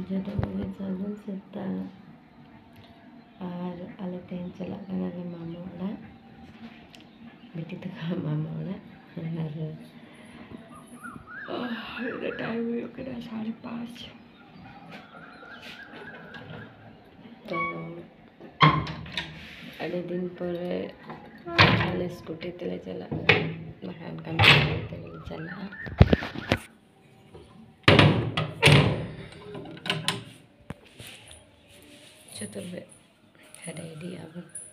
ᱡᱚᱛᱚ ᱠᱚᱜᱮ ᱥᱟᱹᱜᱩᱱ ᱥᱮᱛᱟᱜ ᱟᱨ ᱟᱞᱮ ᱛᱮᱦᱮᱧ ᱪᱟᱞᱟᱜ ᱠᱟᱱᱟᱞᱮ ᱢᱟᱢᱟ ᱚᱲᱟᱜ, ᱵᱤᱴᱤ ᱛᱟᱠᱚ ᱢᱟᱢᱟ ᱚᱲᱟᱜ ᱟᱨ टाइम हुई करा 5:30 तो अड़ी दिन पर आले स्कूटी तेले चला बखान कमी तेले चला चतुर्वे रेडी अब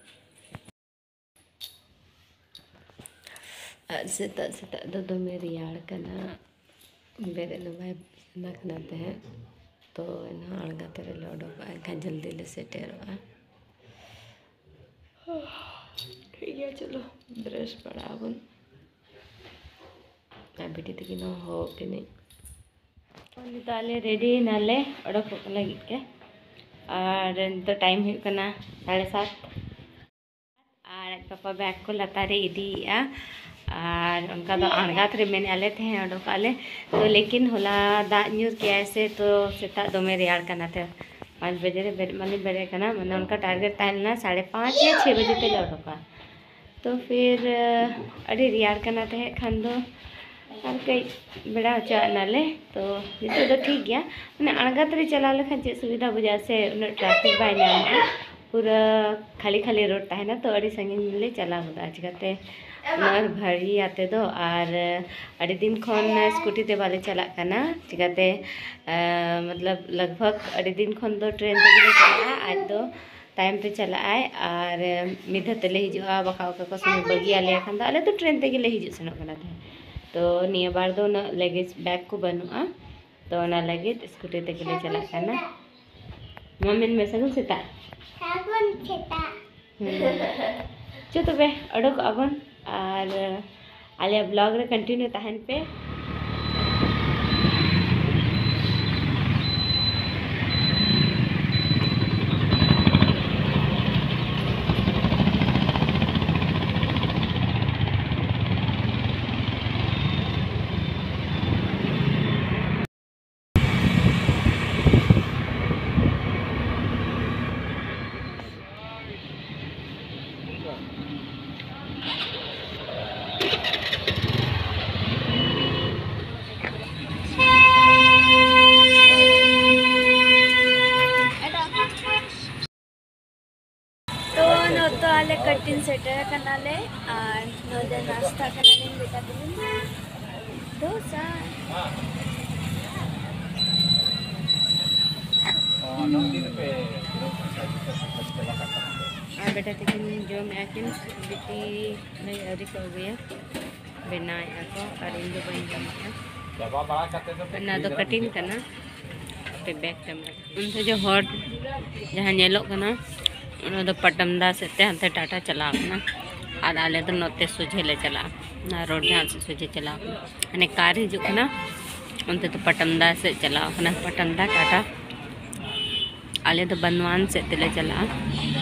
सेता सेता दो मेरी यार कना बेरे नबाई नखनाते हैं तो ना अड़गा तेरे लोडो का जल्दी ले सेटेरवा ठीक है। चलो ब्रश पड़ा बन बेटी तक हो कि नहीं ताले रेडी नाले ओडक लगे के और तो टाइम हो करना 7:30 और पापा बैग को लतारे इदिया और उनका तो अणगात रे मेने आले थे ओडक आले तो लेकिन होला दाग न्यूर के ऐसे तो सेता दमे रेयार करना थे 5 बजे रे मानी बेरे करना मैंने उनका टारगेट तालना 5:30 या 6 बजे तक ओडका तो फिर अड़ी रेयार करना थे खान दो और कई बेड़ा चा नाले तो नितो तो ठीक गया मैंने अणगात रे चला लेखा चे सुविधा बुझा से उन ट्रैफिक बाय नामा पूरा खाली खाली रोड तहना तो अड़ी संगीन ले चला होदा चिकाते नर भारी आते दो और अड़ी दिन खन स्कूटी ते वाले चला करना चिकाते मतलब लगभग अड़ी दिन खन दो ट्रेन ते चला आज दो टाइम पे चला आए और मिधा तेले हिजुआ बका को समय बगी आले खान आले तो ट्रेन ते ले हिजु सनो कना थे तो निया बार दो न लगेज बैग को बनुआ तो ना लगेज स्कूटी ते ले चला करना मम्मी में सगुन सेता चो तबे अडक अबन और आले ब्लॉग रे कंटिन्यू तहन पे तो आले कटिंग सेटर कनाले और नोदे नाश्ता कनाले बेटा दिन डोसा और बेटा तिकिन जो मैं आकिन बेटी नहीं अरी को गया बनाया को और इन दो बन गया ना तो कटिंग करना पे बैक कैमरा उनसे जो हॉट जहाँ येलो करना उन्होंने पटमदा से हंते टाटा चला और आले तो नोते सुझे ले चला ना रोड जहाँ से सुझे चला अने कार हिजुना उनते तो पटमदा से चला पटमदा टाटा आले तो बनवान से तेले चला